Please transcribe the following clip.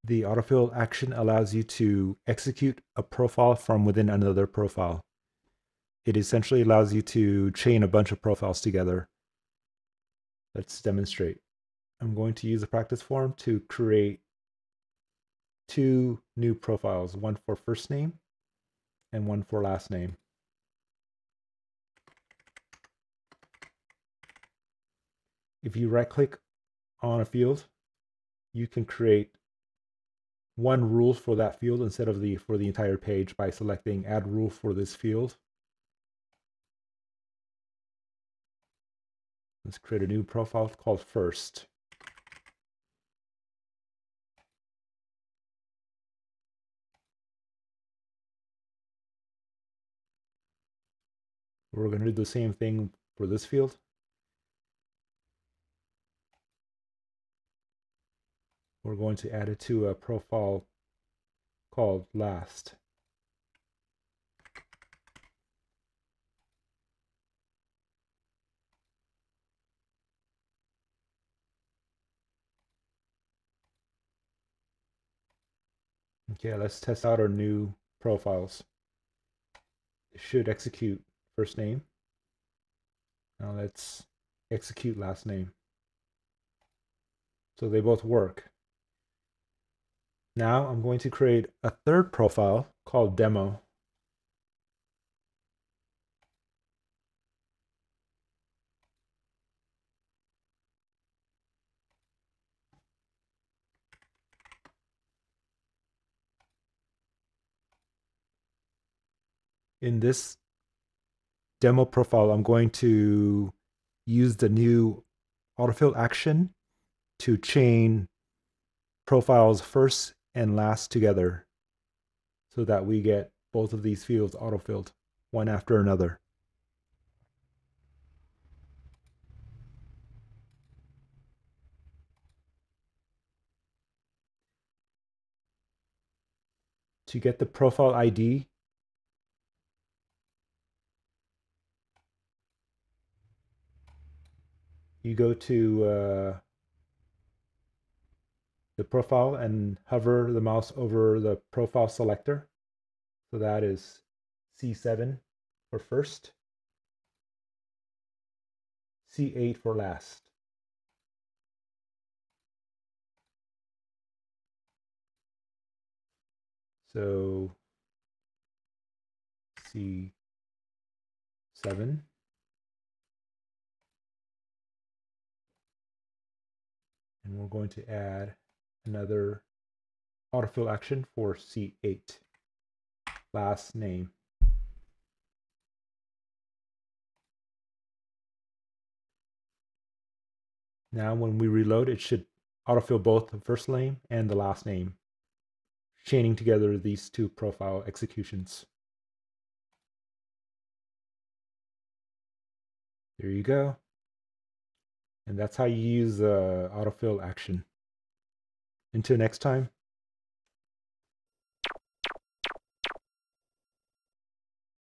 The autofill action allows you to execute a profile from within another profile. It essentially allows you to chain a bunch of profiles together. Let's demonstrate. I'm going to use a practice form to create two new profiles, one for first name and one for last name. If you right-click on a field, you can create one rule for that field instead of for the entire page by selecting Add Rule for this field. Let's create a new profile called First. We're going to do the same thing for this field. We're going to add it to a profile called Last. Okay, let's test out our new profiles. It should execute first name. Now let's execute last name. So they both work. Now I'm going to create a third profile called Demo. In this demo profile, I'm going to use the new autofill action to chain profiles first and last together so that we get both of these fields autofilled one after another. To get the profile ID, you go to the profile and hover the mouse over the profile selector. So that is C7 for first, C8 for last. So C7. And we're going to add another autofill action for C8, last name. Now when we reload, it should autofill both the first name and the last name, chaining together these two profile executions. There you go. And that's how you use the autofill action. Until next time.